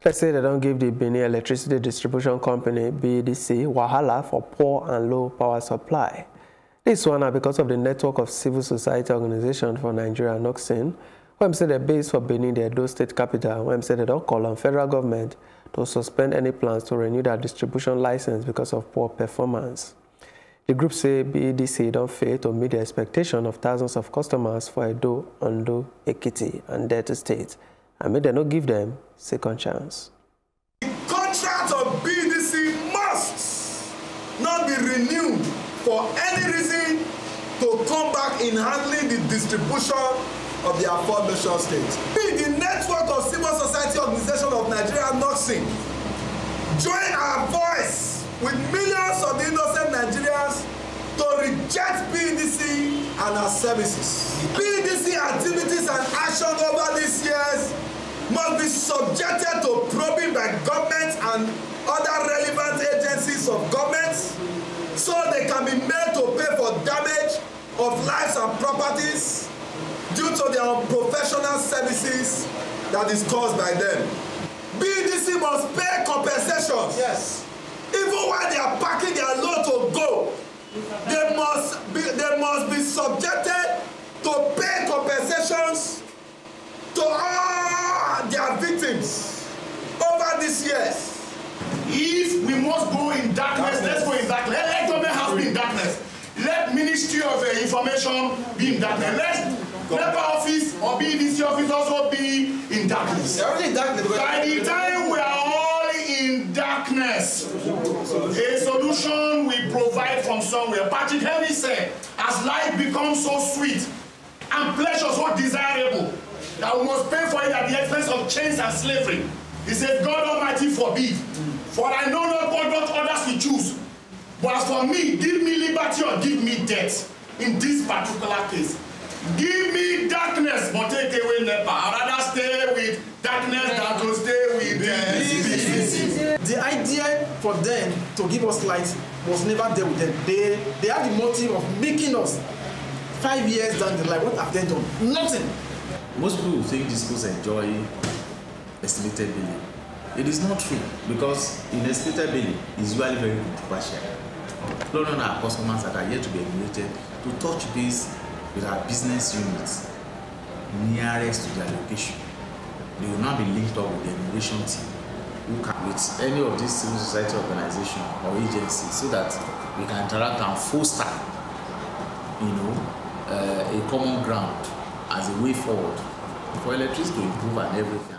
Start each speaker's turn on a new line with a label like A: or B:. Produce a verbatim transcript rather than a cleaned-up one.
A: Let's say they don't give the Benin Electricity Distribution Company, B E D C, wahala for poor and low power supply. This one is because of the network of civil society organizations for Nigeria, NOCSIN, where say they're based for Benin, the Edo State capital, where say they don't call on federal government to suspend any plans to renew their distribution license because of poor performance. The group say B E D C don't fail to meet the expectation of thousands of customers for Edo, Ondo, Ekiti, and Delta State, and may they not give them second chance.
B: The contract of B E D C must not be renewed for any reason to come back in handling the distribution of the aforementioned states. Be the network of civil society organization of Nigeria, NOCSIN, join our voice with millions of innocent Nigerians to reject B E D C and our services. B E D C activities and actions over these years must be subjected to probing by government and other relevant agencies of government so they can be made to pay for damage of lives and properties due to their unprofessional services that is caused by them. B E D C must pay compensations. Yes. Even while they are packing their load to go, they must be, they must be subjected to pay compensations to all their victims over these years.
C: If we must go in darkness, darkness. let's go in darkness. Let government house be in darkness. Let Ministry of uh, Information be in darkness. Let NEPA office or B E D C office also be in darkness.
B: They're already in darkness.
C: By the time we are all in darkness, a solution we provide from somewhere. Patrick Henry said, as life becomes so sweet and pleasure so desirable, that we must pay for it at the expense of chains and slavery. He said, God Almighty forbid. For I know not what, what others will choose. But as for me, give me liberty or give me death. In this particular case, give me darkness, but take away NEPA. I'd rather stay with darkness than to stay with death.
D: The idea for them to give us light was never there with them. They, they have the motive of making us five years down the line. What have they done? Nothing.
E: Most people think the schools enjoy estimated billing. It is not true, because in estimated billing is usually very controversial. None of our customers that are yet to be emulated to touch base with our business units nearest to their location. They will now be linked up with the emulation team who can with any of these civil society organization or agencies so that we can interact and foster, you know, uh, a common ground as a way forward for electricity to improve and everything.